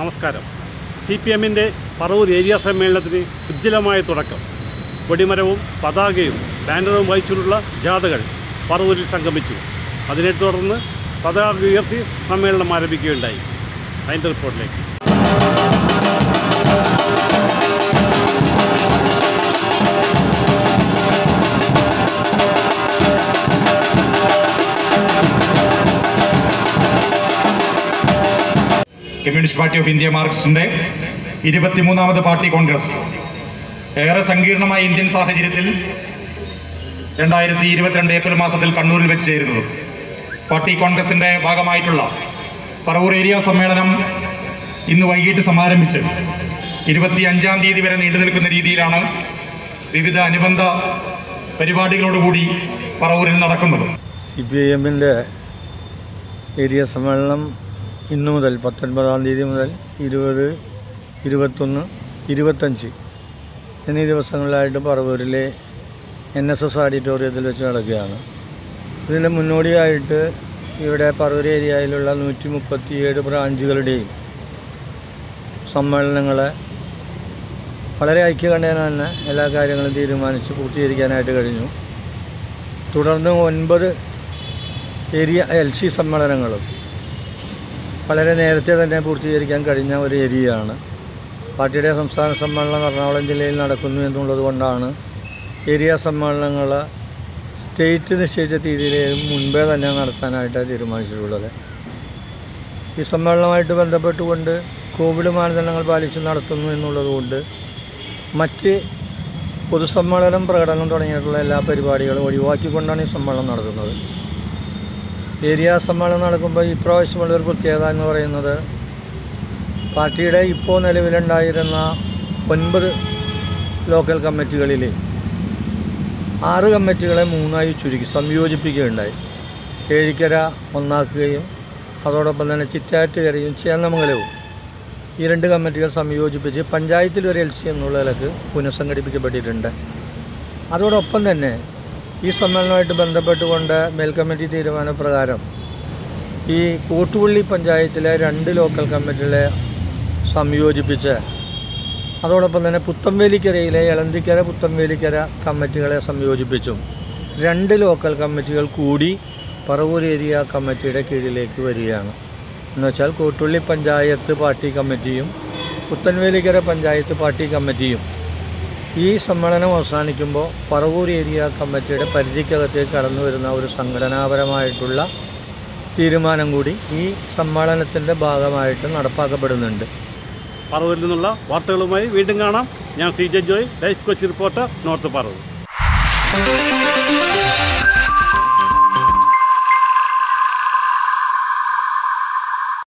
നമസ്കാരം. CPM-ന്റെ പറവൂർ ഏരിയ സമ്മേളനത്തിന് ഉജ്ജ്വലമായ തുടക്കം. കൊടിമരവും പതാകയും ബാനറും വഹിച്ചുള്ള ജാഥകൾ പറവൂരിൽ സംഗമിച്ചു. അതിനെ തുടർന്ന് പതാക ഉയർത്തി സമ്മേളനം ആരംഭിക്കുകയുണ്ടായി. അതിൻ്റെ റിപ്പോർട്ടിലേക്ക്. കമ്മ്യൂണിസ്റ്റ് പാർട്ടി ഓഫ് ഇന്ത്യ മാർക്സിന്റെ 23ാമത് പാർട്ടി കോൺഗ്രസ് ഏറെ സങ്കീർണമായ ഇന്ത്യൻ സാഹചര്യത്തിൽ 2022 ഏപ്രിൽ മാസത്തിൽ കണ്ണൂരിൽ വെച്ച് ചേരുന്നത്. പാർട്ടി കോൺഗ്രസിന്റെ ഭാഗമായിട്ടുള്ള പറവൂർ ഏരിയ സമ്മേളനം ഇന്ന് വൈകിട്ട് സമാരംഭിച്ച് 25-ാം തീയതി വരെ നീണ്ടു നിൽക്കുന്ന രീതിയിലാണ് വിവിധ അനുബന്ധ പരിപാടികളോടുകൂടി പറവൂരിൽ നടക്കുന്നത്. CPM-ന്റെ ഏരിയ സമ്മേളനം ഇന്നു മുതൽ 19-ാം തീയതി മുതൽ 20, 21, 25 എന്നീ ദിവസങ്ങളിലായിട്ട് പറവൂരിലെ NSS ഓഡിറ്റോറിയത്തിൽ വെച്ച് നടക്കുകയാണ്. ഇതിൻ്റെ മുന്നോടിയായിട്ട് ഇവിടെ പറവൂർ ഏരിയയിലുള്ള 137 ബ്രാഞ്ചുകളുടെയും സമ്മേളനങ്ങളെ വളരെ ഐക്യകണ്ഠേന തന്നെ എല്ലാ കാര്യങ്ങളും തീരുമാനിച്ച് പൂർത്തീകരിക്കാനായിട്ട് കഴിഞ്ഞു. തുടർന്ന് 9 ഏരിയ LC സമ്മേളനങ്ങളും വളരെ നേരത്തെ തന്നെ പൂർത്തീകരിക്കാൻ കഴിഞ്ഞ ഒരു ഏരിയയാണ്. പാർട്ടിയുടെ സംസ്ഥാന സമ്മേളനം എറണാകുളം ജില്ലയിൽ നടക്കുന്നു എന്നുള്ളത് കൊണ്ടാണ് ഏരിയ സമ്മേളനങ്ങൾ സ്റ്റേറ്റ് നിശ്ചയിച്ച തീയതിയിൽ മുൻപേ തന്നെ നടത്താനായിട്ട് തീരുമാനിച്ചിട്ടുള്ളത്. ഈ സമ്മേളനവുമായിട്ട് ബന്ധപ്പെട്ടുകൊണ്ട് കോവിഡ് മാനദണ്ഡങ്ങൾ പാലിച്ച് നടത്തുന്നു എന്നുള്ളതുകൊണ്ട് മറ്റ് പൊതുസമ്മേളനം, പ്രകടനം തുടങ്ങിയിട്ടുള്ള എല്ലാ പരിപാടികളും ഒഴിവാക്കിക്കൊണ്ടാണ് ഈ സമ്മേളനം നടത്തുന്നത്. ഏരിയ സമ്മേളനം നടക്കുമ്പോൾ ഇപ്രാവശ്യമുള്ളൊരു പ്രത്യേകത എന്ന് പറയുന്നത് പാർട്ടിയുടെ ഇപ്പോൾ നിലവിലുണ്ടായിരുന്ന 9 ലോക്കൽ കമ്മിറ്റികളിൽ 6 കമ്മിറ്റികളെ 3ആയി ചുരുക്കി സംയോജിപ്പിക്കുകയുണ്ടായി. ഏഴിക്കര ഒന്നാക്കുകയും അതോടൊപ്പം തന്നെ ചിറ്റാറ്റുകരയും ചേന്നമംഗലവും ഈ 2 കമ്മിറ്റികൾ സംയോജിപ്പിച്ച് പഞ്ചായത്തിൽ ഒരു LC എന്നുള്ള നിലക്ക് പുനഃസംഘടിപ്പിക്കപ്പെട്ടിട്ടുണ്ട്. അതോടൊപ്പം തന്നെ ഈ സമ്മേളനവുമായിട്ട് ബന്ധപ്പെട്ടുകൊണ്ട് മേൽ കമ്മിറ്റി തീരുമാനപ്രകാരം ഈ കോട്ടുപള്ളി പഞ്ചായത്തിലെ 2 ലോക്കൽ കമ്മിറ്റികളെ സംയോജിപ്പിച്ച് അതോടൊപ്പം തന്നെ പുത്തൻവേലിക്കരയിലെ എളന്തിക്കര, പുത്തൻവേലിക്കര കമ്മിറ്റികളെ സംയോജിപ്പിച്ചും 2 ലോക്കൽ കമ്മിറ്റികൾ കൂടി പറവൂർ ഏരിയ കമ്മിറ്റിയുടെ കീഴിലേക്ക് വരികയാണ്. എന്നുവെച്ചാൽ കോട്ടുപള്ളി പഞ്ചായത്ത് പാർട്ടി കമ്മിറ്റിയും പുത്തൻവേലിക്കര പഞ്ചായത്ത് പാർട്ടി കമ്മിറ്റിയും ഈ സമ്മേളനം അവസാനിക്കുമ്പോൾ പറവൂർ ഏരിയ കമ്മിറ്റിയുടെ പരിധിക്കകത്തേക്ക് കടന്നു വരുന്ന ഒരു സംഘടനാപരമായിട്ടുള്ള തീരുമാനം കൂടി ഈ സമ്മേളനത്തിൻ്റെ ഭാഗമായിട്ട് നടപ്പാക്കപ്പെടുന്നുണ്ട്. പറവൂരിൽ നിന്നുള്ള വാർത്തകളുമായി വീണ്ടും കാണാം. ഞാൻ CJ Joy, life coach reporter, north Paravur.